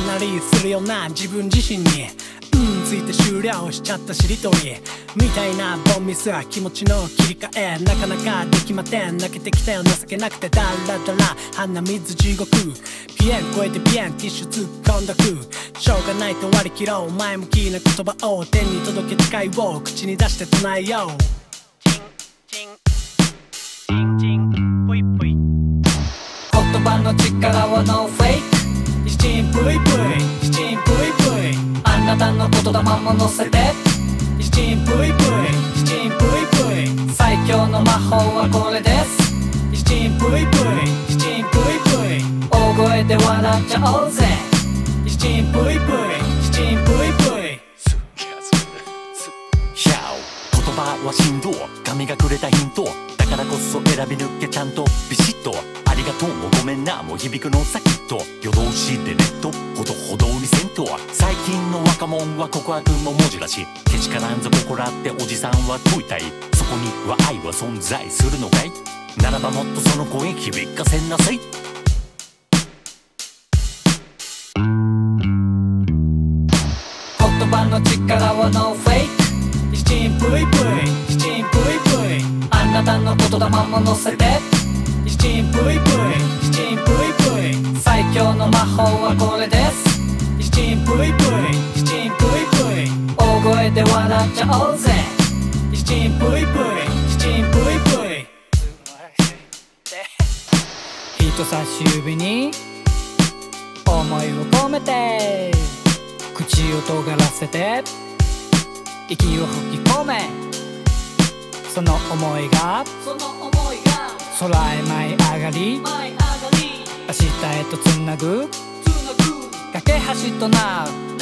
なりするよな自分自身について終了しちゃったしりとりみたいなボンミスは気持ちの切り替えなかなかできません泣けてきたよ情けなくてダラダラ鼻水地獄ピエン超えてピエンティッシュ突っ込んだくしょうがないと割り切ろう前向きな言葉を天に届け誓いを口に出して唱えようチンチンチンチンぷいぷい言葉の力はノーフェイクチンぷいぷいチンぷいぷいあなたの言霊も乗せてチンぷいぷいチンぷいぷい最強の魔法はこれですチンぷいぷいチンぷいぷい大声で笑っちゃおうぜチンぷいぷいチンぷいぷい言葉は振動神がくれたヒントだからこそ選び抜けちゃんとビシッとありがとうもごめんなもう響くのさきっと夜通しでネットほどほどにせんと最近の若者は告白も文字らしけしからんぞここらっておじさんは問いたいそこには愛は存在するのかいならばもっとその声響かせなさい言葉の力はノーフェイクチンぷいぷいチンぷいぷいあなたの言霊も乗せてチンぷいぷいチンぷいぷい最強の魔法はこれですチンぷいぷいチンぷいぷい大声で笑っちゃおうぜチンぷいぷいチンぷいぷい人差し指に思いを込めて口を尖らせて息を吹き込めその思いが空へ舞い上がり明日へとつなぐ架け橋となる